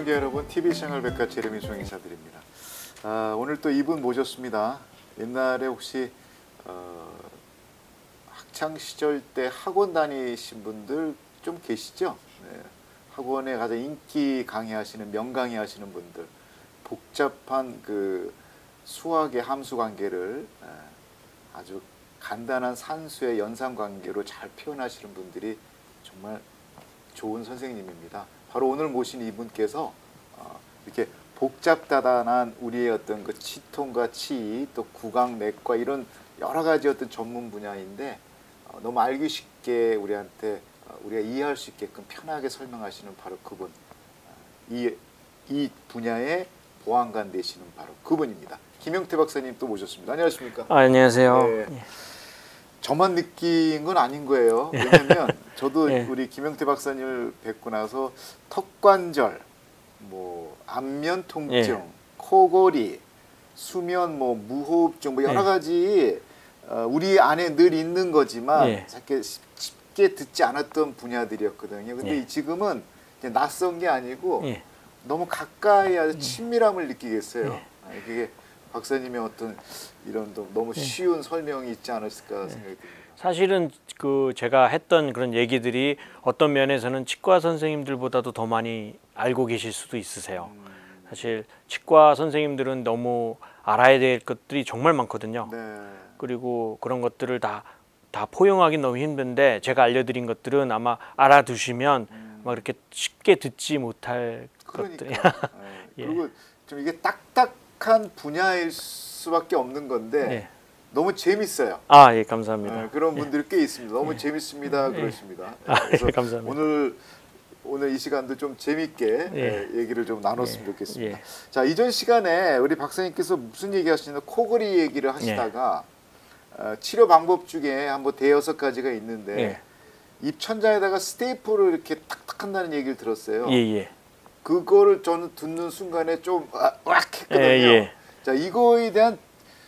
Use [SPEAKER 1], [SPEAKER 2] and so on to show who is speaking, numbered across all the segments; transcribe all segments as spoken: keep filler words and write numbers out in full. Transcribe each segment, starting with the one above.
[SPEAKER 1] 시청자 여러분, 티비 생활백과 제레미송 인사드립니다. 아, 오늘 또 이분 모셨습니다. 옛날에 혹시 어, 학창 시절 때 학원 다니신 분들 좀 계시죠? 네. 학원에 가장 인기 강의하시는 명강의 하시는 분들, 복잡한 그 수학의 함수 관계를 아주 간단한 산수의 연산 관계로 잘 표현하시는 분들이 정말 좋은 선생님입니다. 바로 오늘 모신 이분께서 어, 이렇게 복잡다단한 우리의 어떤 그 치통과 치, 또 구강 내과 이런 여러 가지 어떤 전문 분야인데 어, 너무 알기 쉽게 우리한테 어, 우리가 이해할 수 있게끔 편하게 설명하시는 바로 그분, 어, 이, 이 분야의 보안관 되시는 바로 그분입니다. 김영태 박사님 또 모셨습니다. 안녕하십니까?
[SPEAKER 2] 아, 안녕하세요.
[SPEAKER 1] 네. 저만 느낀 건 아닌 거예요. 왜냐면 저도 네. 우리 김영태 박사님을 뵙고 나서 턱관절, 뭐 안면 통증, 네. 코골이, 수면 뭐 무호흡증 뭐 여러 네. 가지 어, 우리 안에 늘 있는 거지만 네. 쉽게, 쉽게 듣지 않았던 분야들이었거든요. 근데 네. 지금은 낯선 게 아니고 네. 너무 가까이 아주 친밀함을 느끼겠어요. 네. 아, 그게 박사님의 어떤 이런 너무 쉬운 네. 설명이 있지 않았을까 네. 생각이 듭니다.
[SPEAKER 2] 사실은 그 제가 했던 그런 얘기들이 어떤 면에서는 치과 선생님들보다도 더 많이 알고 계실 수도 있으세요. 음. 사실 치과 선생님들은 너무 알아야 될 것들이 정말 많거든요. 네. 그리고 그런 것들을 다, 다 포용하기 너무 힘든데 제가 알려드린 것들은 아마 알아두시면 음. 막 이렇게 쉽게 듣지 못할 것들.
[SPEAKER 1] 네. 예. 그리고 좀 이게 딱딱 한 분야일 수밖에 없는 건데 네. 너무 재밌어요.
[SPEAKER 2] 아, 예, 감사합니다.
[SPEAKER 1] 네, 그런 분들이 예. 꽤 있습니다. 너무 예. 재밌습니다. 예. 그러십니다. 네,
[SPEAKER 2] 아, 예, 감사합니다.
[SPEAKER 1] 오늘 오늘 이 시간도 좀 재밌게 예. 예, 얘기를 좀 나눴으면 예. 좋겠습니다. 예. 자, 이전 시간에 우리 박사님께서 무슨 얘기하시나 코골이 얘기를 하시다가 예. 어, 치료 방법 중에 한번 대여섯 가지가 있는데 예. 입천장에다가 스테이플을 이렇게 탁탁 한다는 얘기를 들었어요.
[SPEAKER 2] 예, 예.
[SPEAKER 1] 그거를 저는 듣는 순간에 좀 으악했거든요. 예, 예. 자, 이거에 대한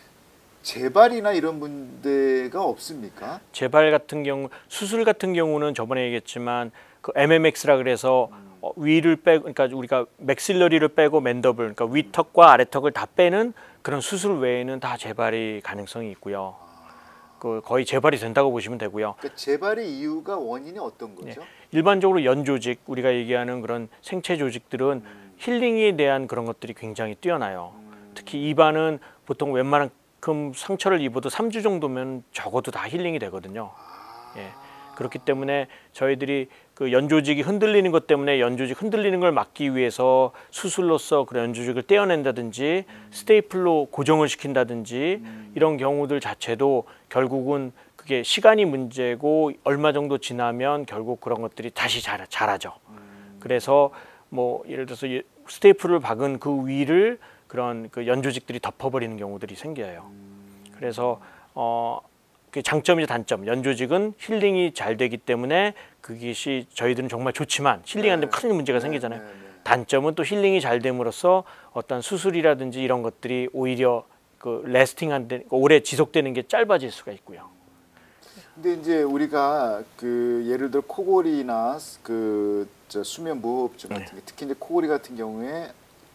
[SPEAKER 1] 재발이나 이런 문제가 없습니까?
[SPEAKER 2] 재발 같은 경우, 수술 같은 경우는 저번에 얘기했지만 그 엠엠엑스라 그래서 음. 어, 위를 빼고, 그러니까 우리가 맥실러리를 빼고 맨더블, 그러니까 위턱과 아래턱을 다 빼는 그런 수술 외에는 다 재발이 가능성이 있고요. 아. 그 거의 재발이 된다고 보시면 되고요.
[SPEAKER 1] 그러니까 재발의 이유가 원인이 어떤 거죠?
[SPEAKER 2] 예. 일반적으로 연 조직, 우리가 얘기하는 그런 생체 조직들은 음. 힐링에 대한 그런 것들이 굉장히 뛰어나요. 음. 특히 입안은 보통 웬만큼 상처를 입어도 삼 주 정도면 적어도 다 힐링이 되거든요. 아. 예. 그렇기 때문에 저희들이 그 연 조직이 흔들리는 것 때문에 연 조직 흔들리는 걸 막기 위해서 수술로서 그런 연 조직을 떼어낸다든지 음. 스테이플로 고정을 시킨다든지 음. 이런 경우들 자체도 결국은 그게 시간이 문제고 얼마 정도 지나면 결국 그런 것들이 다시 자, 자라죠. 음. 그래서 뭐 예를 들어서 스테이플을 박은 그 위를 그런 그 연 조직들이 덮어버리는 경우들이 생겨요. 음. 그래서 어. 그 장점이자 단점, 연 조직은 힐링이 잘 되기 때문에 그것이 저희들은 정말 좋지만 힐링하는데 큰 문제가 생기잖아요. 단점은 또 힐링이 잘 됨으로써 어떤 수술이라든지 이런 것들이 오히려 그 레스팅한데 오래 지속되는 게 짧아질 수가 있고요.
[SPEAKER 1] 근데 이제 우리가 그 예를 들어 코골이나 그 저 수면 무호흡증 같은 게 네. 특히 이제 코골이 같은 경우에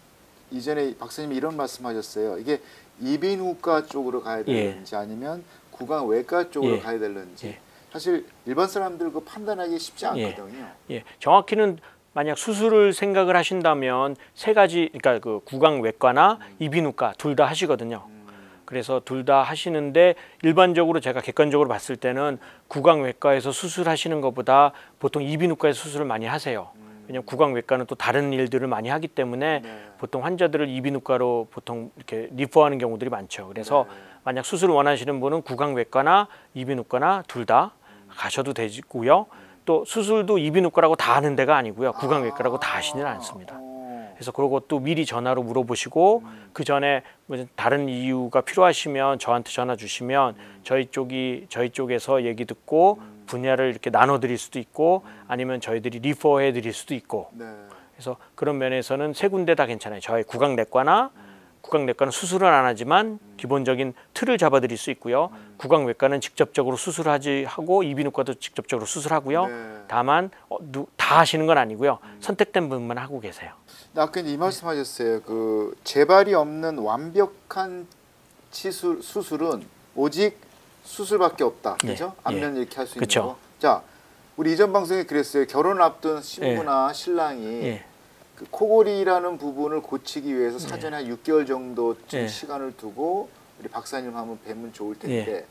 [SPEAKER 1] 이전에 박사님이 이런 말씀하셨어요. 이게 이비인후과 쪽으로 가야 되는지 예. 아니면 구강 외과 쪽으로 예. 가야 되는지 예. 사실 일반 사람들 그 판단하기 쉽지 않거든요.
[SPEAKER 2] 예. 예. 정확히는 만약 수술을 생각을 하신다면 세 가지, 그러니까 그 구강 외과나 음. 이비인후과 둘 다 하시거든요. 음. 그래서 둘 다 하시는데 일반적으로 제가 객관적으로 봤을 때는 구강 외과에서 수술하시는 것보다 보통 이비인후과에서 수술을 많이 하세요. 음. 왜냐하면 구강 외과는 또 다른 일들을 많이 하기 때문에 네. 보통 환자들을 이비인후과로 보통 이렇게 리퍼하는 경우들이 많죠. 그래서 네. 만약 수술을 원하시는 분은 구강외과나 이비인후과나 둘 다 음. 가셔도 되고요. 음. 또 수술도 이비인후과라고 다 하는 데가 아니고요. 구강외과라고 아. 다 하시지는 않습니다. 오. 그래서 그것도 미리 전화로 물어보시고 음. 그 전에 다른 이유가 필요하시면 저한테 전화 주시면 음. 저희 쪽이 저희 쪽에서 얘기 듣고 음. 분야를 이렇게 나눠드릴 수도 있고 음. 아니면 저희들이 리퍼해 드릴 수도 있고 네. 그래서 그런 면에서는 세 군데 다 괜찮아요. 저희 구강내과나 음. 구강내과는 수술은 안 하지만
[SPEAKER 1] 음.
[SPEAKER 2] 기본적인 틀을 잡아드릴 수 있고요.
[SPEAKER 1] 음.
[SPEAKER 2] 구강외과는 직접적으로 수술하지 하고 이비인후과도 직접적으로 수술하고요.
[SPEAKER 1] 네.
[SPEAKER 2] 다만 어, 누, 다 하시는 건 아니고요.
[SPEAKER 1] 음.
[SPEAKER 2] 선택된 부분만 하고 계세요.
[SPEAKER 1] 아까 이 말씀하셨어요. 그 재발이 없는 완벽한 치수, 수술은 오직 수술밖에 없다.
[SPEAKER 2] 예,
[SPEAKER 1] 그죠?
[SPEAKER 2] 예.
[SPEAKER 1] 안면 이렇게 할 수 있는
[SPEAKER 2] 그쵸.
[SPEAKER 1] 거. 자, 우리 이전 방송에 그랬어요. 결혼 앞둔 신부나 신랑이
[SPEAKER 2] 예.
[SPEAKER 1] 그 코골이라는 부분을 고치기 위해서 사전에 한 육 개월 정도쯤
[SPEAKER 2] 예.
[SPEAKER 1] 시간을 두고 우리 박사님 한번 뵈면 좋을 텐데
[SPEAKER 2] 예.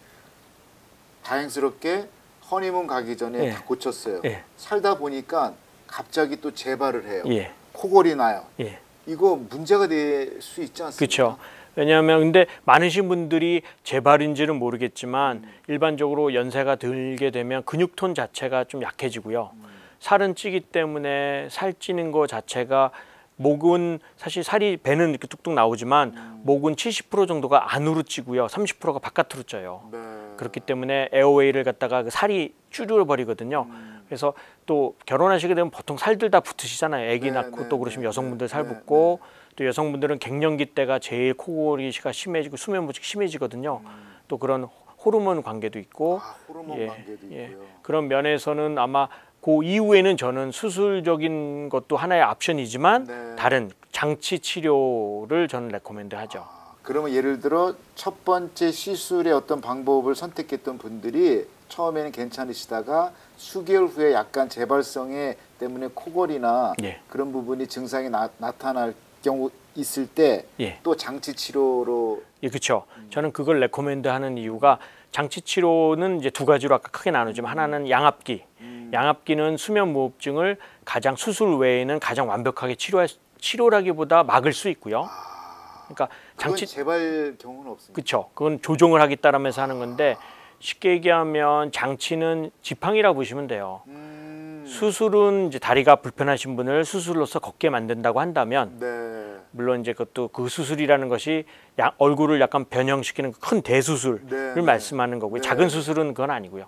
[SPEAKER 1] 다행스럽게 허니문 가기 전에
[SPEAKER 2] 예.
[SPEAKER 1] 다 고쳤어요.
[SPEAKER 2] 예.
[SPEAKER 1] 살다 보니까 갑자기 또 재발을 해요.
[SPEAKER 2] 예.
[SPEAKER 1] 코골이 나요.
[SPEAKER 2] 예.
[SPEAKER 1] 이거 문제가 될 수 있지 않습니까?
[SPEAKER 2] 그렇죠. 왜냐하면 근데 많으신 분들이 재발인지는 모르겠지만
[SPEAKER 1] 음.
[SPEAKER 2] 일반적으로 연세가 들게 되면 근육톤 자체가 좀 약해지고요.
[SPEAKER 1] 음.
[SPEAKER 2] 살은 찌기 때문에 살 찌는 거 자체가 목은 사실 살이 배는 이렇게 뚝뚝 나오지만
[SPEAKER 1] 음.
[SPEAKER 2] 목은 칠십 퍼센트 정도가 안으로 찌고요. 삼십 퍼센트가 바깥으로 쪄요.
[SPEAKER 1] 네.
[SPEAKER 2] 그렇기 때문에 에어웨이를 갖다가 그 살이 줄여 버리거든요.
[SPEAKER 1] 음.
[SPEAKER 2] 그래서 또 결혼하시게 되면 보통 살들 다 붙으시잖아요. 아기
[SPEAKER 1] 네,
[SPEAKER 2] 낳고
[SPEAKER 1] 네,
[SPEAKER 2] 또 그러시면
[SPEAKER 1] 네,
[SPEAKER 2] 여성분들 살
[SPEAKER 1] 네,
[SPEAKER 2] 붙고 또 여성분들은 갱년기 때가 제일 코골이가 심해지고 수면 부족이 심해지거든요.
[SPEAKER 1] 음.
[SPEAKER 2] 또 그런 호르몬 관계도 있고
[SPEAKER 1] 아, 호르몬
[SPEAKER 2] 예,
[SPEAKER 1] 관계도
[SPEAKER 2] 예.
[SPEAKER 1] 있고요.
[SPEAKER 2] 그런 면에서는 아마 그 이후에는 저는 수술적인 것도 하나의 옵션이지만
[SPEAKER 1] 네.
[SPEAKER 2] 다른 장치 치료를 저는 레코멘드 하죠.
[SPEAKER 1] 아, 그러면 예를 들어 첫 번째 시술의 어떤 방법을 선택했던 분들이 처음에는 괜찮으시다가 수개월 후에 약간 재발성에 때문에 코골이나
[SPEAKER 2] 예.
[SPEAKER 1] 그런 부분이 증상이 나, 나타날 경우 있을 때 또
[SPEAKER 2] 예.
[SPEAKER 1] 장치 치료로
[SPEAKER 2] 예, 그렇죠. 저는 그걸 레코멘드 하는 이유가 장치 치료는 이제 두 가지로 아까 크게 나누지만 하나는 양압기.
[SPEAKER 1] 음.
[SPEAKER 2] 양압기는 수면 무호흡증을 가장 수술 외에는 가장 완벽하게 치료할 치료라기보다 막을 수 있고요.
[SPEAKER 1] 아,
[SPEAKER 2] 그러니까
[SPEAKER 1] 그건
[SPEAKER 2] 장치
[SPEAKER 1] 재발 경우는 없습니다.
[SPEAKER 2] 그렇죠. 그건 조종을 하기 따르면서 하는 건데 쉽게 얘기하면 장치는 지팡이라 보시면 돼요.
[SPEAKER 1] 음.
[SPEAKER 2] 수술은 이제 다리가 불편하신 분을 수술로서 걷게 만든다고 한다면
[SPEAKER 1] 네.
[SPEAKER 2] 물론 이제 그것도 그 수술이라는 것이 야, 얼굴을 약간 변형시키는 큰 대수술을
[SPEAKER 1] 네, 네.
[SPEAKER 2] 말씀하는 거고요.
[SPEAKER 1] 네.
[SPEAKER 2] 작은 수술은 그건 아니고요.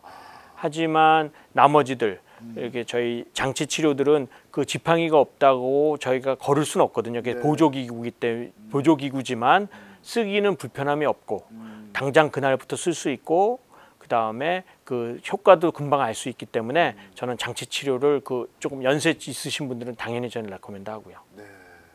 [SPEAKER 2] 하지만 나머지들 이렇게 저희 장치 치료들은 그 지팡이가 없다고 저희가 걸을 수는 없거든요. 그게
[SPEAKER 1] 네.
[SPEAKER 2] 보조기구이기 때문에 보조기구지만 쓰기는 불편함이 없고
[SPEAKER 1] 음.
[SPEAKER 2] 당장 그날부터 쓸 수 있고 그 다음에 그 효과도 금방 알 수 있기 때문에 저는 장치 치료를 그 조금 연세 있으신 분들은 당연히 저는 레코멘드 하고요.
[SPEAKER 1] 네.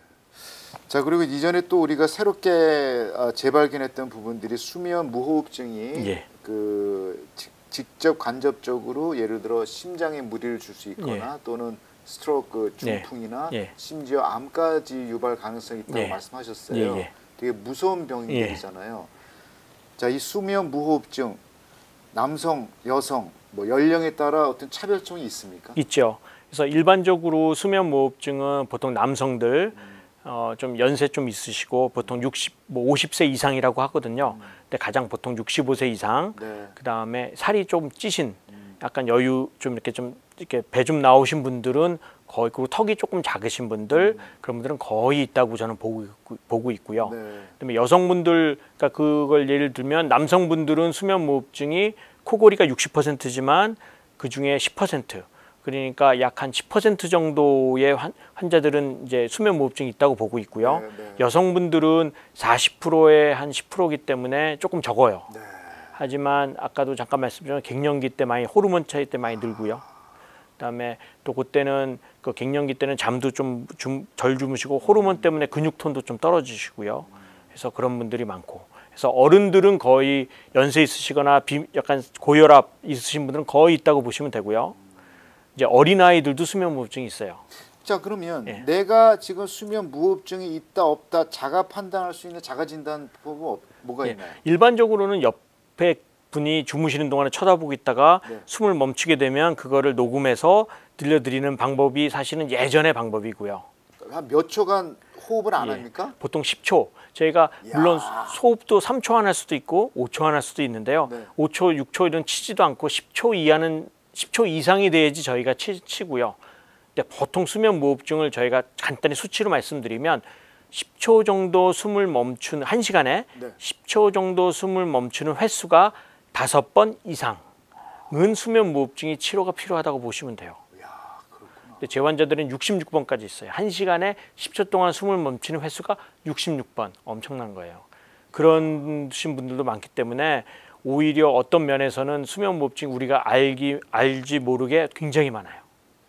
[SPEAKER 1] 자, 그리고 이전에 또 우리가 새롭게 어, 재발견했던 부분들이 수면 무호흡증이
[SPEAKER 2] 예.
[SPEAKER 1] 그 직, 직접 간접적으로 예를 들어 심장에 무리를 줄 수 있거나 또는 스트로크
[SPEAKER 2] 예.
[SPEAKER 1] 중풍이나
[SPEAKER 2] 예.
[SPEAKER 1] 심지어 암까지 유발 가능성이 있다고
[SPEAKER 2] 예.
[SPEAKER 1] 말씀하셨어요.
[SPEAKER 2] 예, 예.
[SPEAKER 1] 되게 무서운 병들이잖아요. 자, 이 수면 무호흡증 남성, 여성, 뭐 연령에 따라 어떤 차별점이 있습니까?
[SPEAKER 2] 있죠. 그래서 일반적으로 수면 무호흡증은 보통 남성들 어, 좀 연세 좀 있으시고 보통 육십, 뭐 오십 세 이상이라고 하거든요. 근데 가장 보통 육십오 세 이상.
[SPEAKER 1] 네.
[SPEAKER 2] 그 다음에 살이 좀 찌신, 약간 여유 좀 이렇게 좀 이렇게 배 좀 나오신 분들은 거의 그리고 턱이 조금 작으신 분들 그런 분들은 거의 있다고 저는 보고 있고, 보고 있고요.
[SPEAKER 1] 네.
[SPEAKER 2] 그다음에 여성분들 그러니까 그걸 예를 들면 남성분들은 수면 무호흡증이 코골이가 육십 퍼센트지만 그 중에 십 퍼센트 그러니까 약 한 십 퍼센트 정도의 환, 환자들은 이제 수면 무호흡증이 있다고 보고 있고요.
[SPEAKER 1] 네, 네.
[SPEAKER 2] 여성분들은 사십 퍼센트에 한 십 퍼센트이기 때문에 조금 적어요.
[SPEAKER 1] 네.
[SPEAKER 2] 하지만 아까도 잠깐 말씀드린 갱년기 때 많이 호르몬 차이 때 많이 늘고요. 그다음에 또 그때는 그 갱년기 때는 잠도 좀 덜 주무시고 호르몬 때문에 근육톤도 좀 떨어지시고요. 그래서 그런 분들이 많고. 그래서 어른들은 거의 연세 있으시거나 비, 약간 고혈압 있으신 분들은 거의 있다고 보시면 되고요. 이제 어린 아이들도 수면 무호흡증이 있어요.
[SPEAKER 1] 자, 그러면
[SPEAKER 2] 예.
[SPEAKER 1] 내가 지금 수면 무호흡증이 있다 없다 자가 판단할 수 있는 자가 진단법은 어- 뭐가
[SPEAKER 2] 예.
[SPEAKER 1] 있나요?
[SPEAKER 2] 일반적으로는 옆에 분이 주무시는 동안에 쳐다보고 있다가
[SPEAKER 1] 네.
[SPEAKER 2] 숨을 멈추게 되면 그거를 녹음해서 들려드리는 방법이 사실은 예전의 방법이고요.
[SPEAKER 1] 한 몇 초간 호흡을 안
[SPEAKER 2] 예.
[SPEAKER 1] 합니까?
[SPEAKER 2] 보통 십 초. 저희가
[SPEAKER 1] 이야.
[SPEAKER 2] 물론 소흡도 삼 초 안 할 수도 있고 오 초 안 할 수도 있는데요.
[SPEAKER 1] 네.
[SPEAKER 2] 오 초, 육 초 이런 치지도 않고 십 초 이하는 십 초 이상이 돼야지 저희가 치, 치고요. 근데 보통 수면 무호흡증을 저희가 간단히 수치로 말씀드리면 십 초 정도 숨을 멈추는 한 시간에
[SPEAKER 1] 네.
[SPEAKER 2] 십 초 정도 숨을 멈추는 횟수가 다섯 번 이상은 수면 무호흡증이 치료가 필요하다고 보시면 돼요.
[SPEAKER 1] 이야, 그렇구나.
[SPEAKER 2] 근데 제 환자들은 육십육 번까지 있어요. 한 시간에 십 초 동안 숨을 멈추는 횟수가 육십육 번. 엄청난 거예요. 그런 분들도 많기 때문에 오히려 어떤 면에서는 수면무호흡증 우리가 알기 알지 모르게 굉장히 많아요.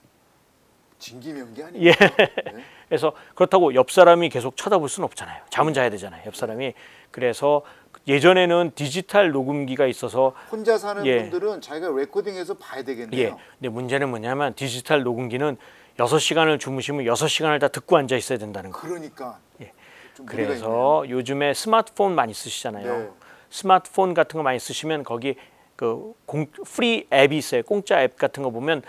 [SPEAKER 1] 진기명기 아니에요?
[SPEAKER 2] 예.
[SPEAKER 1] 네.
[SPEAKER 2] 그래서 그렇다고 옆 사람이 계속 쳐다볼 수는 없잖아요. 잠은 자야 되잖아요. 옆 사람이. 그래서 예전에는 디지털 녹음기가 있어서
[SPEAKER 1] 혼자 사는
[SPEAKER 2] 예.
[SPEAKER 1] 분들은 자기가 레코딩해서 봐야 되겠네요.
[SPEAKER 2] 예. 근데 문제는 뭐냐면 디지털 녹음기는 여섯 시간을 주무시면 여섯 시간을 다 듣고 앉아 있어야 된다는 거.
[SPEAKER 1] 그러니까.
[SPEAKER 2] 예.
[SPEAKER 1] 좀 무리가 있네요.
[SPEAKER 2] 그래서 요즘에 스마트폰 많이 쓰시잖아요.
[SPEAKER 1] 네.
[SPEAKER 2] 스마트폰 같은 거 많이 쓰시면 거기 그 공, 프리 앱이 있어요. 공짜 앱 같은 거 보면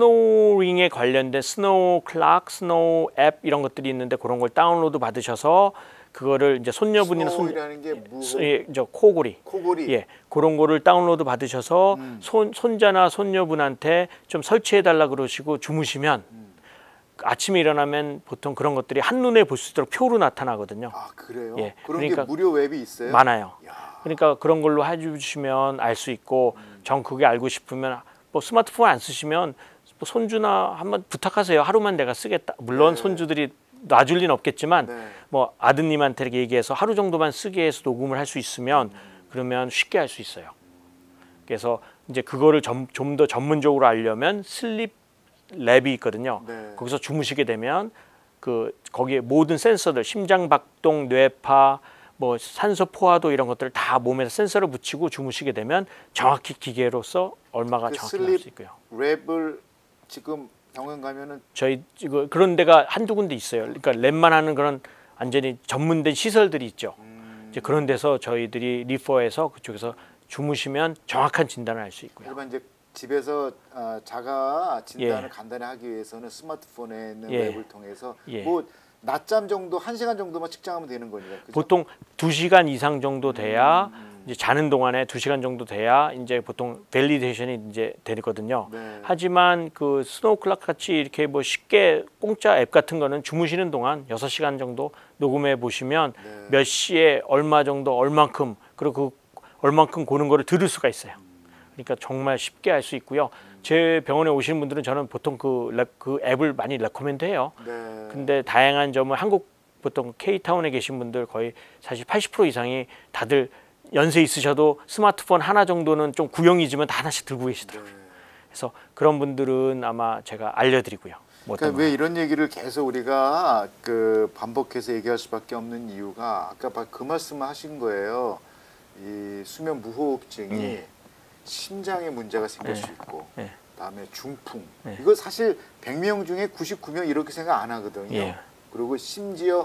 [SPEAKER 2] 스노링에 관련된 스노우 클락, 스노우 앱 이런 것들이 있는데 그런 걸 다운로드 받으셔서 그거를 이제 손녀분이나 손
[SPEAKER 1] 스노우라는 게 무,
[SPEAKER 2] 예, 저 코골이
[SPEAKER 1] 코골이.
[SPEAKER 2] 예, 그런 거를 다운로드 받으셔서
[SPEAKER 1] 음.
[SPEAKER 2] 손 손자나 손녀분한테 좀 설치해 달라 그러시고 주무시면
[SPEAKER 1] 음.
[SPEAKER 2] 아침에 일어나면 보통 그런 것들이 한눈에 볼 수 있도록 표로 나타나거든요.
[SPEAKER 1] 아 그래요?
[SPEAKER 2] 예,
[SPEAKER 1] 그런
[SPEAKER 2] 그러니까
[SPEAKER 1] 게 무료 웹이 있어요?
[SPEAKER 2] 많아요.
[SPEAKER 1] 야.
[SPEAKER 2] 그러니까 그런 걸로 해주시면 알 수 있고
[SPEAKER 1] 음.
[SPEAKER 2] 전 그게 알고 싶으면 뭐 스마트폰 안 쓰시면 뭐 손주나 한번 부탁하세요. 하루만 내가 쓰겠다. 물론
[SPEAKER 1] 네.
[SPEAKER 2] 손주들이 놔줄 리는 없겠지만
[SPEAKER 1] 네.
[SPEAKER 2] 뭐 아드님한테 이렇게 얘기해서 하루 정도만 쓰게 해서 녹음을 할 수 있으면 그러면 쉽게 할 수 있어요. 그래서 이제 그거를 좀 더 전문적으로 알려면 슬립 랩이 있거든요.
[SPEAKER 1] 네.
[SPEAKER 2] 거기서 주무시게 되면 그 거기에 모든 센서들 심장 박동, 뇌파, 뭐 산소 포화도 이런 것들을 다 몸에 센서를 붙이고 주무시게 되면 정확히 기계로서 얼마가
[SPEAKER 1] 그
[SPEAKER 2] 정확히 나올
[SPEAKER 1] 슬립
[SPEAKER 2] 수 있고요.
[SPEAKER 1] 랩을 지금 병원 가면은
[SPEAKER 2] 저희 이거 그런 데가 한두 군데 있어요. 그러니까 랩만 하는 그런 완전히 전문된 시설들이 있죠.
[SPEAKER 1] 음,
[SPEAKER 2] 이제 그런 데서 저희들이 리퍼해서 그쪽에서 주무시면 정확한 진단을 할 수 있고요.
[SPEAKER 1] 일반 이제 집에서 아, 자가 진단을
[SPEAKER 2] 예.
[SPEAKER 1] 간단히 하기 위해서는 스마트폰에 있는
[SPEAKER 2] 예.
[SPEAKER 1] 웹을 통해서
[SPEAKER 2] 예.
[SPEAKER 1] 뭐 낮잠 정도 한 시간 정도만 측정하면 되는 거니까 그죠?
[SPEAKER 2] 보통 두 시간 이상 정도 돼야
[SPEAKER 1] 음, 음.
[SPEAKER 2] 이제 자는 동안에 두 시간 정도 돼야 이제 보통 밸리데이션이 이제 되거든요.
[SPEAKER 1] 네.
[SPEAKER 2] 하지만 그 스노우 클락 같이 이렇게 뭐 쉽게 공짜 앱 같은 거는 주무시는 동안 여섯 시간 정도 녹음해 보시면
[SPEAKER 1] 네.
[SPEAKER 2] 몇 시에 얼마 정도 얼만큼 그리고 그 얼만큼 고는 거를 들을 수가 있어요. 그러니까 정말 쉽게 할 수 있고요. 제 병원에 오시는 분들은 저는 보통 그, 랩, 그 앱을 많이 레코멘드해요.
[SPEAKER 1] 네.
[SPEAKER 2] 근데 다양한 점은 한국 보통 K타운에 계신 분들 거의 사실 팔십 퍼센트 이상이 다들 연세 있으셔도 스마트폰 하나 정도는 좀 구형이지만 다 하나씩 들고 계시더라고요.
[SPEAKER 1] 네.
[SPEAKER 2] 그래서 그런 분들은 아마 제가 알려드리고요. 뭐 어떤
[SPEAKER 1] 그러니까 왜 이런 얘기를 계속 우리가 그 반복해서 얘기할 수밖에 없는 이유가 아까 그 말씀을 하신 거예요. 이 수면 무호흡증이
[SPEAKER 2] 예.
[SPEAKER 1] 심장에 문제가 생길
[SPEAKER 2] 예.
[SPEAKER 1] 수 있고
[SPEAKER 2] 예.
[SPEAKER 1] 그다음에 중풍
[SPEAKER 2] 예.
[SPEAKER 1] 이거 사실 백 명 중에 구십구 명 이렇게 생각 안 하거든요.
[SPEAKER 2] 예.
[SPEAKER 1] 그리고 심지어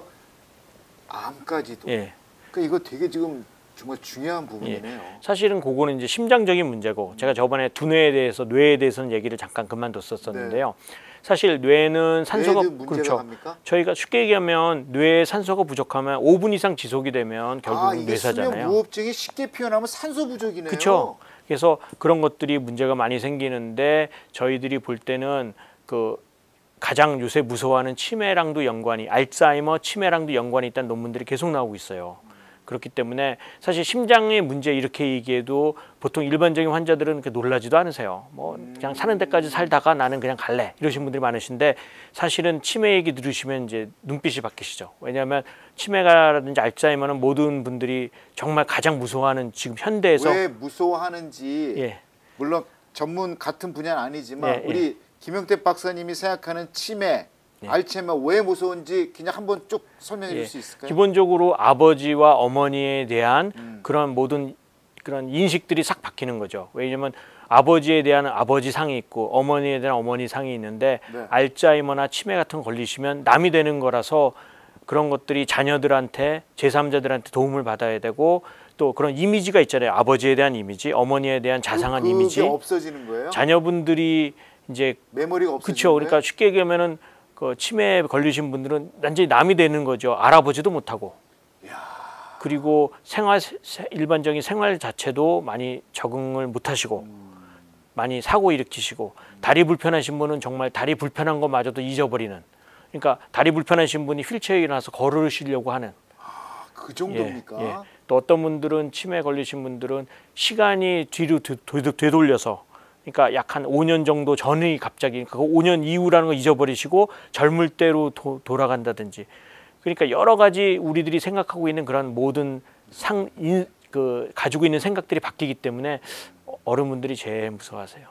[SPEAKER 1] 암까지도.
[SPEAKER 2] 예.
[SPEAKER 1] 그러니까 이거 되게 지금 정말 중요한 부분이네요.
[SPEAKER 2] 사실은 그거는 이제 심장적인 문제고 제가 저번에 두뇌에 대해서 뇌에 대해서는 얘기를 잠깐 그만뒀었었는데요. 사실 뇌는 산소가
[SPEAKER 1] 뇌에도 문제가
[SPEAKER 2] 그렇죠.
[SPEAKER 1] 갑니까?
[SPEAKER 2] 저희가 쉽게 얘기하면 뇌에 산소가 부족하면 오 분 이상 지속이 되면 결국은
[SPEAKER 1] 아, 이게 수면
[SPEAKER 2] 뇌사잖아요.
[SPEAKER 1] 무호흡증이 쉽게 표현하면 산소 부족이네요.
[SPEAKER 2] 그렇죠. 그래서 그런 것들이 문제가 많이 생기는데 저희들이 볼 때는 그 가장 요새 무서워하는 치매랑도 연관이 알츠하이머 치매랑도 연관이 있다는 논문들이 계속 나오고 있어요. 그렇기 때문에 사실 심장의 문제 이렇게 얘기해도 보통 일반적인 환자들은 그렇게 놀라지도 않으세요. 뭐 그냥 사는 데까지 살다가 나는 그냥 갈래 이러신 분들이 많으신데 사실은 치매 얘기 들으시면 이제 눈빛이 바뀌시죠. 왜냐하면 치매라든지 알츠하이머는 모든 분들이 정말 가장 무서워하는 지금 현대에서
[SPEAKER 1] 왜 무서워하는지
[SPEAKER 2] 예.
[SPEAKER 1] 물론 전문 같은 분야는 아니지만
[SPEAKER 2] 예, 예.
[SPEAKER 1] 우리 김영태 박사님이 생각하는 치매,
[SPEAKER 2] 예.
[SPEAKER 1] 알츠하이머 왜 무서운지 그냥 한번 쭉 설명해 줄
[SPEAKER 2] 예.
[SPEAKER 1] 수 있을까요?
[SPEAKER 2] 기본적으로 아버지와 어머니에 대한
[SPEAKER 1] 음.
[SPEAKER 2] 그런 모든 그런 인식들이 싹 바뀌는 거죠. 왜냐하면 아버지에 대한 아버지 상이 있고 어머니에 대한 어머니 상이 있는데
[SPEAKER 1] 네.
[SPEAKER 2] 알츠하이머나 치매 같은 거 걸리시면 남이 되는 거라서 그런 것들이 자녀들한테 제삼자들한테 도움을 받아야 되고 또 그런 이미지가 있잖아요. 아버지에 대한 이미지, 어머니에 대한 자상한
[SPEAKER 1] 그, 그게
[SPEAKER 2] 이미지,
[SPEAKER 1] 없어지는 거예요?
[SPEAKER 2] 자녀분들이 이제
[SPEAKER 1] 메모리가 없어지는
[SPEAKER 2] 그렇죠.
[SPEAKER 1] 거예요?
[SPEAKER 2] 그러니까 쉽게 얘기하면은 그 치매에 걸리신 분들은 완전히 남이 되는 거죠. 알아보지도 못하고.
[SPEAKER 1] 이야.
[SPEAKER 2] 그리고 생활 일반적인 생활 자체도 많이 적응을 못하시고
[SPEAKER 1] 음.
[SPEAKER 2] 많이 사고 일으키시고 다리 불편하신 분은 정말 다리 불편한 것마저도 잊어버리는. 그러니까 다리 불편하신 분이 휠체어에 일어나서 걸으시려고 하는.
[SPEAKER 1] 아, 그 정도입니까?
[SPEAKER 2] 예, 예. 또 어떤 분들은 치매 걸리신 분들은 시간이 뒤로 되- 되- 되돌려서 그러니까 약 한 오 년 정도 전의 갑자기 그 오 년 이후라는 거 잊어버리시고 젊을 때로 도, 돌아간다든지 그러니까 여러 가지 우리들이 생각하고 있는 그런 모든 상, 인, 그 가지고 있는 생각들이 바뀌기 때문에 어른분들이 제일 무서워하세요.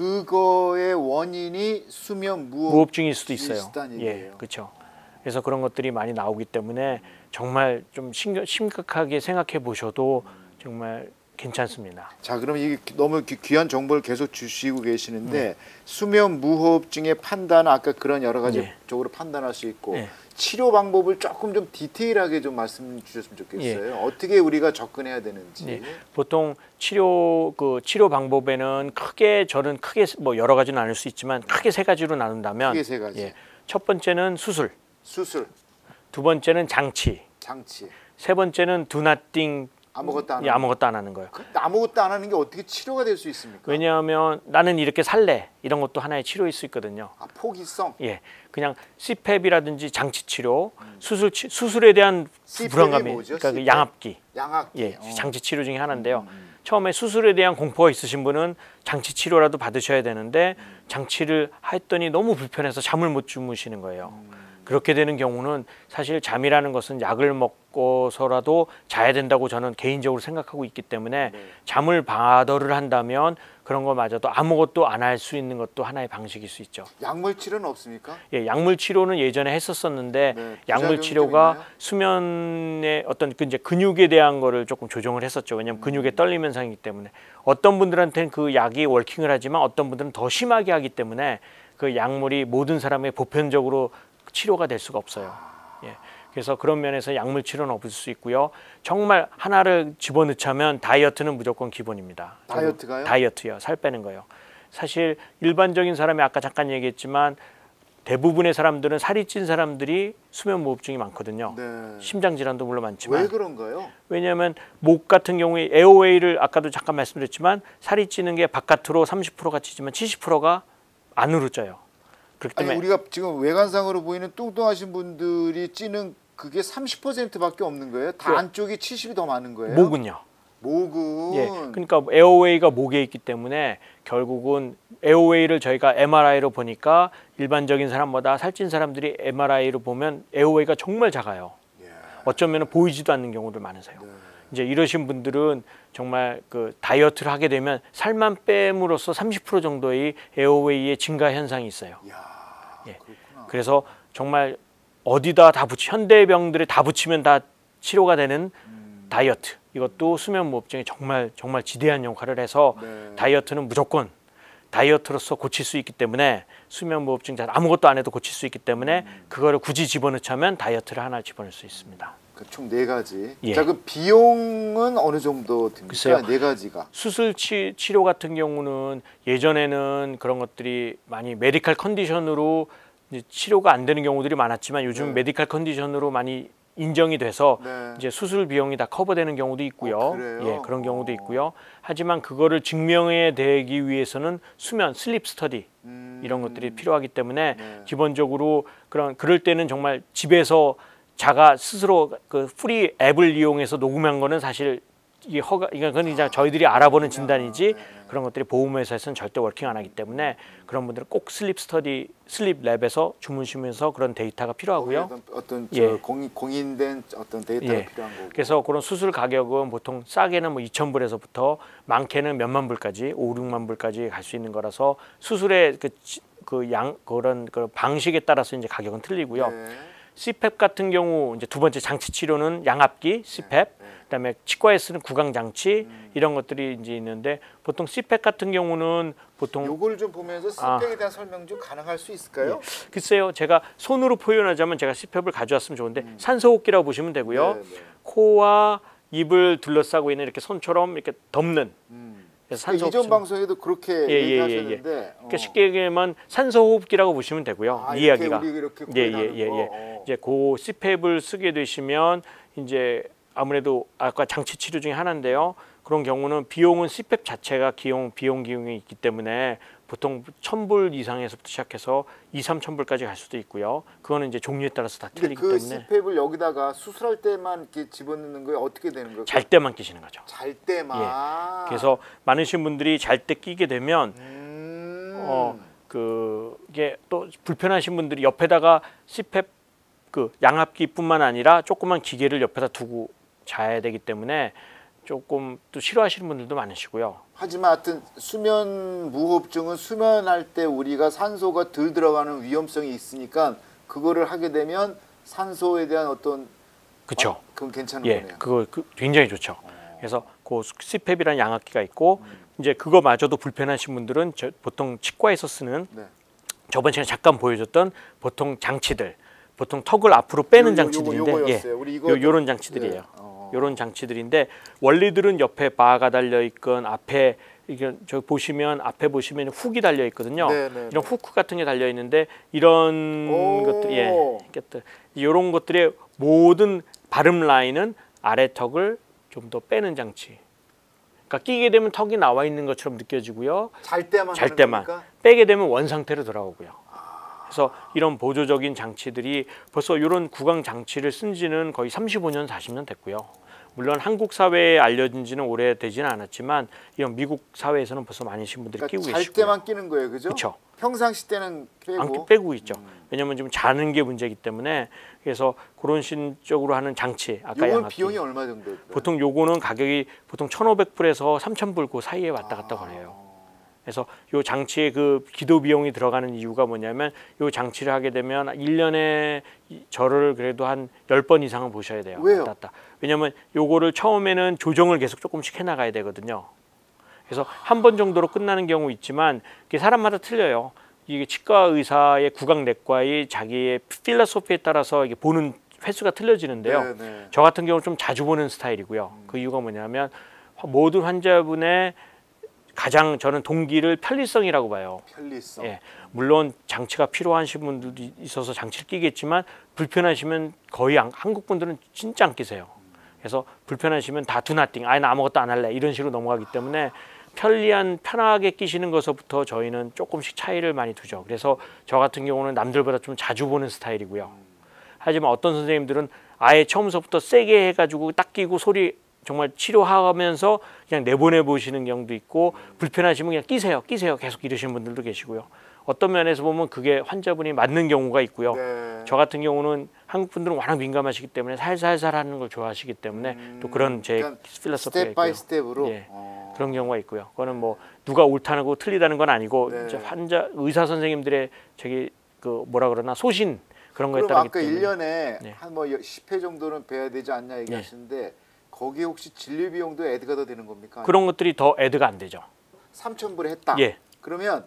[SPEAKER 1] 그거의 원인이 수면 무호흡
[SPEAKER 2] 무호흡증일 수도 있어요.
[SPEAKER 1] 있다는
[SPEAKER 2] 예,
[SPEAKER 1] 얘기예요.
[SPEAKER 2] 그렇죠. 그래서 그런 것들이 많이 나오기 때문에 정말 좀 심각, 심각하게 생각해 보셔도 정말 괜찮습니다.
[SPEAKER 1] 자, 그럼 이게 너무 귀- 귀한 정보를 계속 주시고 계시는데
[SPEAKER 2] 네.
[SPEAKER 1] 수면 무호흡증의 판단은 아까 그런 여러 가지
[SPEAKER 2] 네.
[SPEAKER 1] 쪽으로 판단할 수 있고
[SPEAKER 2] 네.
[SPEAKER 1] 치료 방법을 조금 좀 디테일하게 좀 말씀 주셨으면 좋겠어요.
[SPEAKER 2] 예.
[SPEAKER 1] 어떻게 우리가 접근해야 되는지.
[SPEAKER 2] 네. 보통 치료 그 치료 방법에는 크게 저는 크게 뭐 여러 가지는 나눌 수 있지만 크게 세 가지로 나눈다면
[SPEAKER 1] 크게 세 가지.
[SPEAKER 2] 예. 첫 번째는 수술,
[SPEAKER 1] 수술,
[SPEAKER 2] 두 번째는 장치,
[SPEAKER 1] 장치,
[SPEAKER 2] 세 번째는 do nothing
[SPEAKER 1] 아무것도 안
[SPEAKER 2] 예,
[SPEAKER 1] 하는
[SPEAKER 2] 아무것도 안 하는 거예요.
[SPEAKER 1] 그 아무것도 안 하는 게 어떻게 치료가 될 수 있습니까?
[SPEAKER 2] 왜냐하면 나는 이렇게 살래 이런 것도 하나의 치료일 수 있거든요.
[SPEAKER 1] 아, 포기성.
[SPEAKER 2] 예, 그냥 씨팹이라든지 장치 치료, 수술 치, 수술에 대한
[SPEAKER 1] 씨팹이
[SPEAKER 2] 불안감이
[SPEAKER 1] 뭐죠?
[SPEAKER 2] 그러니까 그
[SPEAKER 1] 씨팹?
[SPEAKER 2] 양압기,
[SPEAKER 1] 양압기.
[SPEAKER 2] 예,
[SPEAKER 1] 어.
[SPEAKER 2] 장치 치료 중에 하나인데요.
[SPEAKER 1] 음, 음.
[SPEAKER 2] 처음에 수술에 대한 공포가 있으신 분은 장치 치료라도 받으셔야 되는데 장치를 했더니 너무 불편해서 잠을 못 주무시는 거예요.
[SPEAKER 1] 음.
[SPEAKER 2] 그렇게 되는 경우는 사실 잠이라는 것은 약을 먹고서라도 자야 된다고 저는 개인적으로 생각하고 있기 때문에
[SPEAKER 1] 네.
[SPEAKER 2] 잠을 바더를 한다면 그런 거마저도 아무것도 안 할 수 있는 것도 하나의 방식일 수 있죠.
[SPEAKER 1] 약물 치료는 없습니까?
[SPEAKER 2] 예, 약물 치료는 예전에 했었었는데
[SPEAKER 1] 네,
[SPEAKER 2] 약물
[SPEAKER 1] 부작용이
[SPEAKER 2] 치료가
[SPEAKER 1] 좀 있나요?
[SPEAKER 2] 수면의 어떤 그 이제 근육에 대한 거를 조금 조정을 했었죠. 왜냐하면
[SPEAKER 1] 음.
[SPEAKER 2] 근육의 떨림 현상이기 때문에 어떤 분들한테는 그 약이 월킹을 하지만 어떤 분들은 더 심하게 하기 때문에 그 약물이 모든 사람의 보편적으로 치료가 될 수가 없어요. 예. 그래서 그런 면에서 약물 치료는 없을 수 있고요. 정말 하나를 집어넣자면 다이어트는 무조건 기본입니다.
[SPEAKER 1] 다이어트가요?
[SPEAKER 2] 다이어트요. 살 빼는 거요. 사실 일반적인 사람이 아까 잠깐 얘기했지만 대부분의 사람들은 살이 찐 사람들이 수면 무호흡증이 많거든요.
[SPEAKER 1] 네.
[SPEAKER 2] 심장 질환도 물론 많지만
[SPEAKER 1] 왜 그런가요?
[SPEAKER 2] 왜냐하면 목 같은 경우에 에어웨이를 아까도 잠깐 말씀드렸지만 살이 찌는 게 바깥으로 삼십 퍼센트가 찌지만 칠십 퍼센트가 안으로 쪄요. 그렇기
[SPEAKER 1] 아니
[SPEAKER 2] 때문에
[SPEAKER 1] 우리가 지금 외관상으로 보이는 뚱뚱하신 분들이 찌는 그게 삼십 퍼센트밖에 없는 거예요? 다
[SPEAKER 2] 그-
[SPEAKER 1] 안쪽이 칠십이 더 많은 거예요?
[SPEAKER 2] 목은요.
[SPEAKER 1] 목은
[SPEAKER 2] 예, 그러니까 에어웨이가 목에 있기 때문에 결국은 에어웨이를 저희가 엠알아이로 보니까 일반적인 사람보다 살찐 사람들이 엠알아이로 보면 에어웨이가 정말 작아요.
[SPEAKER 1] 예.
[SPEAKER 2] 어쩌면 보이지도 않는 경우도 많으세요.
[SPEAKER 1] 네.
[SPEAKER 2] 이제 이러신 분들은 정말 그 다이어트를 하게 되면 살만 뺨으로써 삼십 퍼센트 정도의 에어웨이의 증가 현상이 있어요.
[SPEAKER 1] 이야,
[SPEAKER 2] 예.
[SPEAKER 1] 그렇구나.
[SPEAKER 2] 그래서 정말 어디다 다 붙이 현대병들에 다 붙이면 다 치료가 되는
[SPEAKER 1] 음,
[SPEAKER 2] 다이어트 이것도 수면 무호흡증에 정말 정말 지대한 역할을 해서
[SPEAKER 1] 네.
[SPEAKER 2] 다이어트는 무조건 다이어트로서 고칠 수 있기 때문에 수면 무호흡증 자 아무것도 안 해도 고칠 수 있기 때문에
[SPEAKER 1] 음.
[SPEAKER 2] 그거를 굳이 집어넣자면 다이어트를 하나 집어넣을 수 있습니다.
[SPEAKER 1] 총 네 가지.
[SPEAKER 2] 예.
[SPEAKER 1] 자, 그 비용은 어느 정도 듭니까?
[SPEAKER 2] 글쎄요.
[SPEAKER 1] 네 가지가.
[SPEAKER 2] 수술 치, 치료 같은 경우는 예전에는 그런 것들이 많이 메디컬 컨디션으로 이제 치료가 안 되는 경우들이 많았지만 요즘
[SPEAKER 1] 네.
[SPEAKER 2] 메디컬 컨디션으로 많이 인정이 돼서
[SPEAKER 1] 네.
[SPEAKER 2] 이제 수술 비용이 다 커버되는 경우도 있고요.
[SPEAKER 1] 어, 그래요?
[SPEAKER 2] 예, 그런 경우도
[SPEAKER 1] 어.
[SPEAKER 2] 있고요. 하지만 그거를 증명해 되기 위해서는 수면 슬립 스터디
[SPEAKER 1] 음,
[SPEAKER 2] 이런 것들이 필요하기 때문에
[SPEAKER 1] 네.
[SPEAKER 2] 기본적으로 그런 그럴 때는 정말 집에서 자가 스스로 그 프리 앱을 이용해서 녹음한 거는 사실 이게 허가 이건 그건 이제 저희들이 알아보는 진단이지
[SPEAKER 1] 네, 네.
[SPEAKER 2] 그런 것들이 보험회사에서는 절대 워킹 안 하기 때문에 그런 분들은 꼭 슬립 스터디 슬립 랩에서 주무시면서 그런 데이터가 필요하고요.
[SPEAKER 1] 어떤, 어떤 저
[SPEAKER 2] 예.
[SPEAKER 1] 공인, 공인된 어떤 데이터가
[SPEAKER 2] 예.
[SPEAKER 1] 필요한 거고.
[SPEAKER 2] 그래서 그런 수술 가격은 보통 싸게는 뭐 이천 불에서부터 많게는 몇만 불까지 오, 육만 불까지 갈 수 있는 거라서 수술의 그 그 양 그런 그 방식에 따라서 이제 가격은 틀리고요.
[SPEAKER 1] 네.
[SPEAKER 2] 씨팹 같은 경우 이제 두 번째 장치 치료는 양압기 씨팹,
[SPEAKER 1] 네.
[SPEAKER 2] 그다음에 치과에 쓰는 구강 장치
[SPEAKER 1] 음.
[SPEAKER 2] 이런 것들이 이제 있는데 보통 씨팹 같은 경우는 보통
[SPEAKER 1] 요걸 좀 보면서
[SPEAKER 2] 아.
[SPEAKER 1] 스펙에 대한 설명 좀 가능할 수 있을까요?
[SPEAKER 2] 글쎄요 제가 손으로 표현하자면 제가 씨팹을 가져왔으면 좋은데 산소호흡기라고 보시면 되고요.
[SPEAKER 1] 네, 네.
[SPEAKER 2] 코와 입을 둘러싸고 있는 이렇게 손처럼 이렇게 덮는
[SPEAKER 1] 음.
[SPEAKER 2] 그래서
[SPEAKER 1] 그
[SPEAKER 2] 산소호흡
[SPEAKER 1] 이전 방송에도 그렇게
[SPEAKER 2] 예, 예, 예,
[SPEAKER 1] 얘기하셨는데
[SPEAKER 2] 그러니까 쉽게 얘기하면 산소호흡기라고 보시면 되고요.
[SPEAKER 1] 아,
[SPEAKER 2] 이
[SPEAKER 1] 이렇게
[SPEAKER 2] 이야기가
[SPEAKER 1] 우리 이렇게
[SPEAKER 2] 예,
[SPEAKER 1] 구분하는
[SPEAKER 2] 예, 예,
[SPEAKER 1] 거.
[SPEAKER 2] 예.
[SPEAKER 1] 어.
[SPEAKER 2] 이제 그 씨팹을 쓰게 되시면 이제 아무래도 아까 장치 치료 중에 하나인데요. 그런 경우는 비용은 씨팹 자체가 기용 비용 기용이 있기 때문에 보통 천 불 이상에서부터 시작해서 이, 삼천 불까지 갈 수도 있고요. 그거는 이제 종류에 따라서 다
[SPEAKER 1] 근데
[SPEAKER 2] 틀리기
[SPEAKER 1] 그
[SPEAKER 2] 때문에
[SPEAKER 1] 씨팹을 여기다가 수술할 때만 이렇게 집어넣는 거예요? 어떻게 되는 거예요?
[SPEAKER 2] 잘 때만 끼시는 거죠.
[SPEAKER 1] 잘 때만.
[SPEAKER 2] 그래서 많으신 분들이 잘 때 끼게 되면
[SPEAKER 1] 음.
[SPEAKER 2] 어 그게 또 불편하신 분들이 옆에다가 씨팹 그 양압기뿐만 아니라 조그만 기계를 옆에다 두고 자야 되기 때문에 조금 또 싫어하시는 분들도 많으시고요.
[SPEAKER 1] 하지만 하여튼 수면 무호흡증은 수면할 때 우리가 산소가 덜 들어가는 위험성이 있으니까 그거를 하게 되면 산소에 대한 어떤
[SPEAKER 2] 그렇죠.
[SPEAKER 1] 아, 그건 괜찮은
[SPEAKER 2] 예,
[SPEAKER 1] 거네요.
[SPEAKER 2] 그거 그 굉장히 좋죠.
[SPEAKER 1] 어.
[SPEAKER 2] 그래서 그 씨팹이라는 양압기가 있고
[SPEAKER 1] 음.
[SPEAKER 2] 이제 그거마저도 불편하신 분들은 저, 보통 치과에서 쓰는
[SPEAKER 1] 네.
[SPEAKER 2] 저번 시간에 잠깐 보여줬던 보통 장치들, 보통 턱을 앞으로 빼는
[SPEAKER 1] 요- 요-
[SPEAKER 2] 장치들인데,
[SPEAKER 1] 요거-
[SPEAKER 2] 예,
[SPEAKER 1] 요거였어요. 우리 이거
[SPEAKER 2] 요, 요런 장치들이에요.
[SPEAKER 1] 예. 어.
[SPEAKER 2] 요런 장치들인데 원리들은 옆에 바가 달려 있건 앞에 이게 저 보시면 앞에 보시면 훅이 달려 있거든요.
[SPEAKER 1] 네, 네,
[SPEAKER 2] 이런
[SPEAKER 1] 네.
[SPEAKER 2] 후크 같은 게 달려 있는데 이런
[SPEAKER 1] 오.
[SPEAKER 2] 것들, 예, 이것들 이런 것들의 모든 발음 라인은 아래 턱을 좀 더 빼는 장치. 그러니까 끼게 되면 턱이 나와 있는 것처럼 느껴지고요.
[SPEAKER 1] 잘 때만
[SPEAKER 2] 잘
[SPEAKER 1] 하는
[SPEAKER 2] 때만
[SPEAKER 1] 겁니까?
[SPEAKER 2] 빼게 되면 원 상태로 돌아오고요. 그래서 이런 보조적인 장치들이 벌써 이런 구강 장치를 쓴 지는 거의 삼십오 년, 사십 년 됐고요. 물론 한국 사회에 알려진 지는 오래되지는 않았지만 이런 미국 사회에서는 벌써 많으신 분들이
[SPEAKER 1] 그러니까
[SPEAKER 2] 끼고
[SPEAKER 1] 잘
[SPEAKER 2] 계시고요.
[SPEAKER 1] 때만 끼는 거예요, 그죠?
[SPEAKER 2] 그렇죠.
[SPEAKER 1] 평상시 때는 빼고.
[SPEAKER 2] 안 끼- 빼고 있죠. 왜냐하면 지금 자는 게 문제이기 때문에 그래서 그런 식으로 하는 장치 아까
[SPEAKER 1] 이건
[SPEAKER 2] 양압기
[SPEAKER 1] 비용이 얼마 정도 들어요?
[SPEAKER 2] 보통 요거는 가격이 보통 천오백 불에서 삼천 불 그 사이에 왔다 갔다 거려요. 그래서 요 장치에 그 기도 비용이 들어가는 이유가 뭐냐면 요 장치를 하게 되면 일 년에 이- 저를 그래도 한 열 번 이상은 보셔야 돼요.
[SPEAKER 1] 왜요?
[SPEAKER 2] 왔다 갔다. 왜냐면 요거를 처음에는 조정을 계속 조금씩 해 나가야 되거든요. 그래서 한 번 정도로 끝나는 경우 있지만 그게 사람마다 틀려요. 이게 치과 의사의 구강 내과의 자기의 필라소피에 따라서 이게 보는 횟수가 틀려지는데요.
[SPEAKER 1] 네, 네.
[SPEAKER 2] 저 같은 경우는 좀 자주 보는 스타일이고요. 그 이유가 뭐냐면 모든 환자분의 가장 저는 동기를 편리성이라고 봐요.
[SPEAKER 1] 편리성.
[SPEAKER 2] 예, 물론 장치가 필요하신 분들도 있어서 장치를 끼겠지만 불편하시면 거의 안- 한국 분들은 진짜 안 끼세요. 그래서 불편하시면 다 두나띵, 아예 나 아무것도 안 할래 이런 식으로 넘어가기 때문에 편리한 편하게 끼시는 것부터 저희는 조금씩 차이를 많이 두죠. 그래서 저 같은 경우는 남들보다 좀 자주 보는 스타일이고요. 하지만 어떤 선생님들은 아예 처음서부터 세게 해가지고 딱 끼고 소리 정말 치료하면서 그냥 내보내 보시는 경우도 있고 불편하시면 그냥 끼세요, 끼세요 계속 이러시는 분들도 계시고요. 어떤 면에서 보면 그게 환자분이 맞는 경우가 있고요.
[SPEAKER 1] 네.
[SPEAKER 2] 저 같은 경우는 한국 분들은 워낙 민감하시기 때문에 살살살 하는 걸 좋아하시기 때문에
[SPEAKER 1] 음,
[SPEAKER 2] 또 그런 제
[SPEAKER 1] 그러니까
[SPEAKER 2] 필라소피가
[SPEAKER 1] 스텝 바이
[SPEAKER 2] 있고요.
[SPEAKER 1] 스텝으로.
[SPEAKER 2] 예.
[SPEAKER 1] 어.
[SPEAKER 2] 그런 경우가 있고요. 그거는 뭐 누가 옳다고 틀리다는 건 아니고
[SPEAKER 1] 네.
[SPEAKER 2] 이제 환자 의사 선생님들의 저기 그 뭐라 그러나 소신 그런 거에
[SPEAKER 1] 그럼
[SPEAKER 2] 따르기
[SPEAKER 1] 아까
[SPEAKER 2] 때문에
[SPEAKER 1] 일 년에
[SPEAKER 2] 네.
[SPEAKER 1] 한 뭐 십 회 정도는 배야 되지 않냐 얘기하시는데 거기에 혹시 진료 비용도 애드가 더 되는 겁니까?
[SPEAKER 2] 그런 것들이 더 애드가 안 되죠.
[SPEAKER 1] 삼천 불에 했다.
[SPEAKER 2] 예.
[SPEAKER 1] 그러면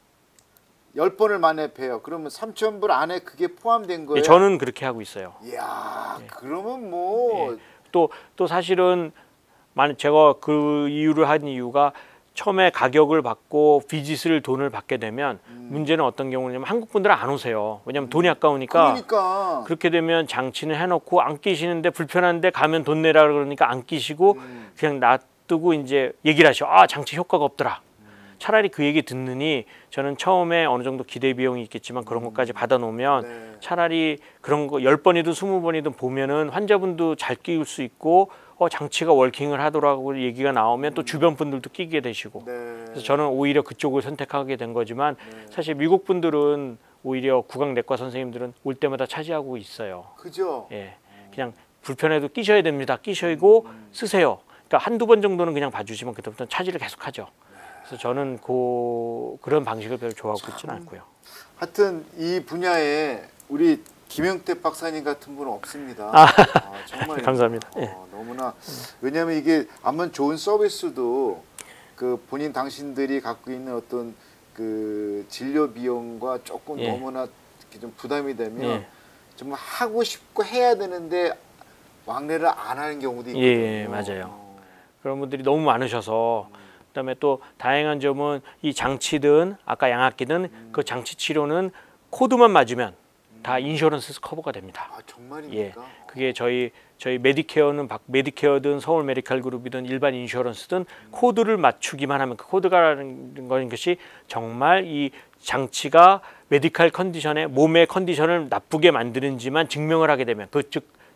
[SPEAKER 1] 열 번을 만에 배요. 그러면 삼천 불 안에 그게 포함된 거예요?
[SPEAKER 2] 예, 저는 그렇게 하고 있어요.
[SPEAKER 1] 이야, 그러면 뭐
[SPEAKER 2] 또 또 사실은 만 제가 그 이유를 한 이유가 처음에 가격을 받고 비짓을 돈을 받게 되면
[SPEAKER 1] 음.
[SPEAKER 2] 문제는 어떤 경우냐면 한국 분들은 안 오세요. 왜냐하면 돈이 아까우니까.
[SPEAKER 1] 그러니까
[SPEAKER 2] 그렇게 되면 장치는 해놓고 안 끼시는데 불편한데 가면 돈 내라 그러니까 안 끼시고
[SPEAKER 1] 음.
[SPEAKER 2] 그냥 놔두고 이제 얘기를 하셔. 아 장치 효과가 없더라. 차라리 그 얘기 듣느니 저는 처음에 어느 정도 기대 비용이 있겠지만 그런 것까지 받아놓으면
[SPEAKER 1] 네.
[SPEAKER 2] 차라리 그런 거 열 번이든 스무 번이든 보면은 환자분도 잘 끼울 수 있고 어 장치가 월킹을 하더라고 얘기가 나오면 또 주변 분들도 끼게 되시고
[SPEAKER 1] 네.
[SPEAKER 2] 그래서 저는 오히려 그쪽을 선택하게 된 거지만
[SPEAKER 1] 네.
[SPEAKER 2] 사실 미국 분들은 오히려 구강내과 선생님들은 올 때마다 차지하고 있어요.
[SPEAKER 1] 그죠?
[SPEAKER 2] 예, 그냥 불편해도 끼셔야 됩니다. 끼셔고 쓰세요. 그러니까 한두 번 정도는 그냥 봐주시면 그때부터는 차지를 계속하죠. 그래서 저는 그 그런 방식을 별로 좋아하고 있지는 않고요.
[SPEAKER 1] 하여튼 이 분야에 우리 김영태 박사님 같은 분은 없습니다.
[SPEAKER 2] 아,
[SPEAKER 1] 아, 정말
[SPEAKER 2] 감사합니다. 예.
[SPEAKER 1] 어, 너무나 왜냐하면 이게 아무튼 좋은 서비스도 그 본인 당신들이 갖고 있는 어떤 그 진료 비용과 조금
[SPEAKER 2] 예.
[SPEAKER 1] 너무나 이렇게 좀 부담이 되면
[SPEAKER 2] 예.
[SPEAKER 1] 정말 하고 싶고 해야 되는데 왕래를 안 하는 경우도 있거든요.
[SPEAKER 2] 예, 맞아요. 그런 분들이 너무 많으셔서 그다음에 또 다행한 점은 이 장치든 아까 양압기든
[SPEAKER 1] 음.
[SPEAKER 2] 그 장치 치료는 코드만 맞으면 다 인슈런스 커버가 됩니다.
[SPEAKER 1] 아
[SPEAKER 2] 예,
[SPEAKER 1] 정말입니까?
[SPEAKER 2] 그게 저희 저희 메디케어는 박- 메디케어든 서울 메디칼 그룹이든 일반 인슈런스든 코드를 맞추기만 하면 그 코드가라는 것이 정말 이 장치가 메디칼 컨디션에 몸의 컨디션을 나쁘게 만드는지만 증명을 하게 되면 그 즉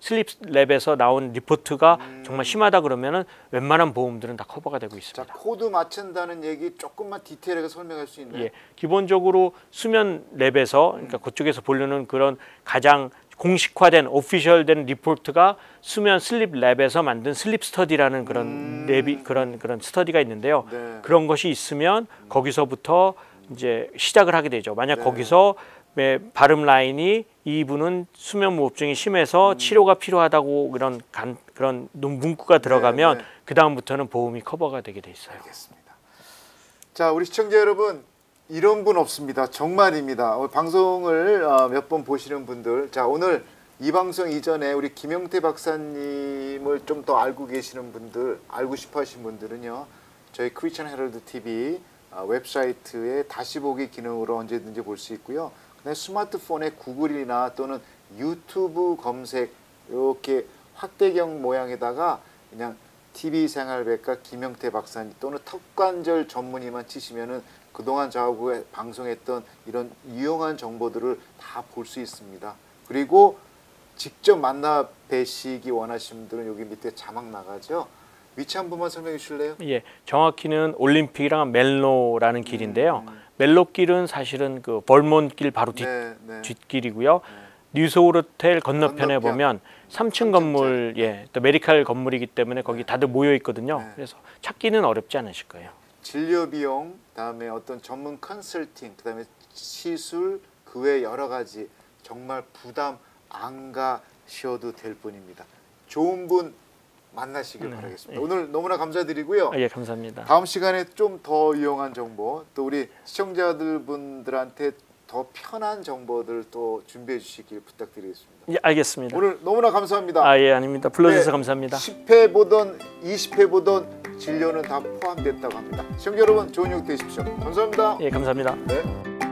[SPEAKER 2] 슬립랩에서 나온 리포트가
[SPEAKER 1] 음.
[SPEAKER 2] 정말 심하다 그러면은 웬만한 보험들은 다 커버가 되고 있습니다.
[SPEAKER 1] 자, 코드 맞춘다는 얘기 조금만 디테일하게 설명할 수 있나요?
[SPEAKER 2] 예, 기본적으로 수면 랩에서 그러니까 그쪽에서 보려는 그런 가장 공식화된 오피셜된 리포트가 수면 슬립 랩에서 만든 슬립 스터디라는 그런
[SPEAKER 1] 음.
[SPEAKER 2] 랩이 그런 그런 스터디가 있는데요.
[SPEAKER 1] 네.
[SPEAKER 2] 그런 것이 있으면 거기서부터 이제 시작을 하게 되죠. 만약
[SPEAKER 1] 네.
[SPEAKER 2] 거기서 매- 발음 라인이 이분은 수면 무호흡증이 심해서
[SPEAKER 1] 음.
[SPEAKER 2] 치료가 필요하다고 그런 간, 그런 문구가 들어가면
[SPEAKER 1] 네.
[SPEAKER 2] 그 다음부터는 보험이 커버가 되게 돼 있어요.
[SPEAKER 1] 알겠습니다. 자, 우리 시청자 여러분, 이런 분 없습니다. 정말입니다. 오늘 방송을 어, 몇 번 보시는 분들, 자, 오늘 이 방송 이전에 우리 김영태 박사님을 좀 더 알고 계시는 분들, 알고 싶어하시는 분들은요, 저희 크리스천 헤럴드 티비 어, 웹사이트에 다시 보기 기능으로 언제든지 볼 수 있고요. 그다음에 스마트폰에 구글이나 또는 유튜브 검색 이렇게 확대경 모양에다가 그냥 티비 생활백과 김영태 박사님 또는 턱관절 전문의만 치시면은 그동안 저하고 방송했던 이런 유용한 정보들을 다 볼 수 있습니다. 그리고 직접 만나 뵈시기 원하시는 분들은 여기 밑에 자막 나가죠. 위치 한 번만 설명해 주실래요?
[SPEAKER 2] 예, 정확히는 올림픽이랑 멜로라는 길인데요.
[SPEAKER 1] 음.
[SPEAKER 2] 멜로길은 사실은 그 벌몬길 바로 뒷,
[SPEAKER 1] 네, 네.
[SPEAKER 2] 뒷길이고요. 뉴소울 호텔 건너편에
[SPEAKER 1] 건너편.
[SPEAKER 2] 보면 삼 층
[SPEAKER 1] 삼 층짜리.
[SPEAKER 2] 건물, 예, 또 메디칼 건물이기 때문에 거기 다들 모여 있거든요.
[SPEAKER 1] 네.
[SPEAKER 2] 그래서 찾기는 어렵지 않으실 거예요.
[SPEAKER 1] 진료 비용, 다음에 어떤 전문 컨설팅, 그다음에 시술, 그 외 여러 가지 정말 부담 안 가셔도 될 분입니다. 좋은 분 만나시길
[SPEAKER 2] 네,
[SPEAKER 1] 바라겠습니다.
[SPEAKER 2] 예.
[SPEAKER 1] 오늘 너무나 감사드리고요.
[SPEAKER 2] 아, 예, 감사합니다.
[SPEAKER 1] 다음 시간에 좀 더 유용한 정보, 또 우리 시청자들 분들한테 더 편한 정보들 또 준비해 주시길 부탁드리겠습니다.
[SPEAKER 2] 예, 알겠습니다.
[SPEAKER 1] 오늘 너무나 감사합니다.
[SPEAKER 2] 아, 예, 아닙니다. 불러주셔서
[SPEAKER 1] 네,
[SPEAKER 2] 감사합니다.
[SPEAKER 1] 십 회 보던 이십 회 보던 진료는 다 포함됐다고 합니다. 시청자 여러분, 좋은 육 되십시오. 감사합니다.
[SPEAKER 2] 예, 감사합니다.
[SPEAKER 1] 네.